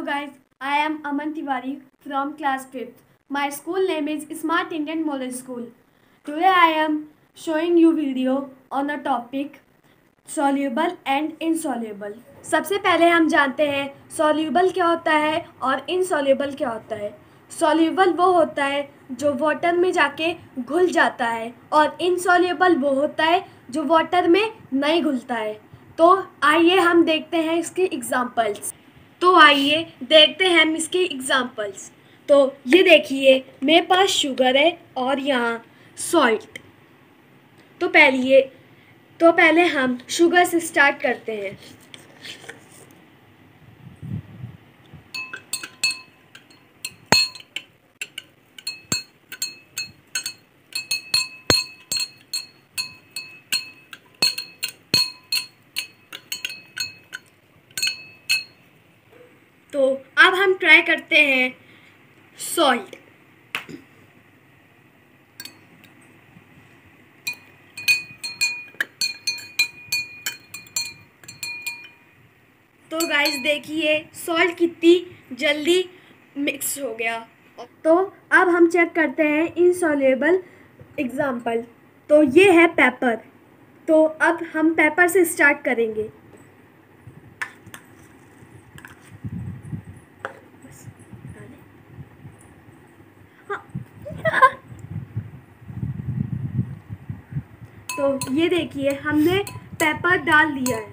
guys, I am Aman Tiwari from class 5th. My school name is Smart Indian Model School. Today I am showing you video on a topic soluble and insoluble. सबसे पहले हम जानते हैं soluble क्या होता है और insoluble क्या होता है. Soluble वो होता है जो वाटर में जाके घुल जाता है और insoluble वो होता है जो वाटर में नहीं घुलता है. तो आइए हम देखते हैं इसके एग्जाम्पल्स. तो ये देखिए मेरे पास शुगर है और यहाँ सॉल्ट. तो पहले हम शुगर से स्टार्ट करते हैं. तो अब हम ट्राई करते हैं सॉल्ट. तो गाइस देखिए सॉल्ट कितनी जल्दी मिक्स हो गया. तो अब हम चेक करते हैं इनसॉल्युबल एग्जाम्पल. तो ये है पेपर. तो अब हम पेपर से स्टार्ट करेंगे. तो ये देखिए हमने पेपर डाल दिया है.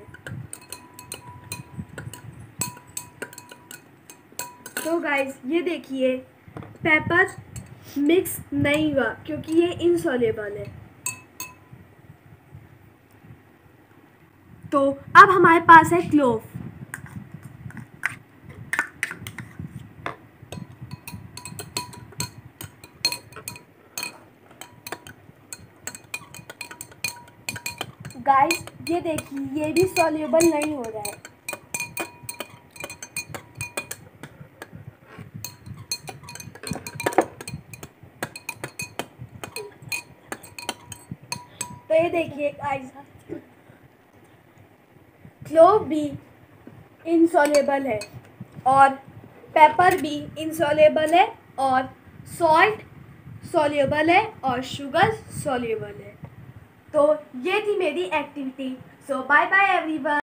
तो गाइस ये देखिए पेपर मिक्स नहीं हुआ क्योंकि ये इनसॉल्युबल है. तो अब हमारे पास है क्लोव. गाइस ये देखिए ये भी सॉल्युबल नहीं हो रहा है. तो ये देखिए गाइस क्लोव भी इनसॉल्युबल है और पेपर भी इनसॉल्युबल है और सॉल्ट सॉल्युबल है और शुगर सॉल्युबल है. तो ये थी मेरी activity. So bye bye everyone.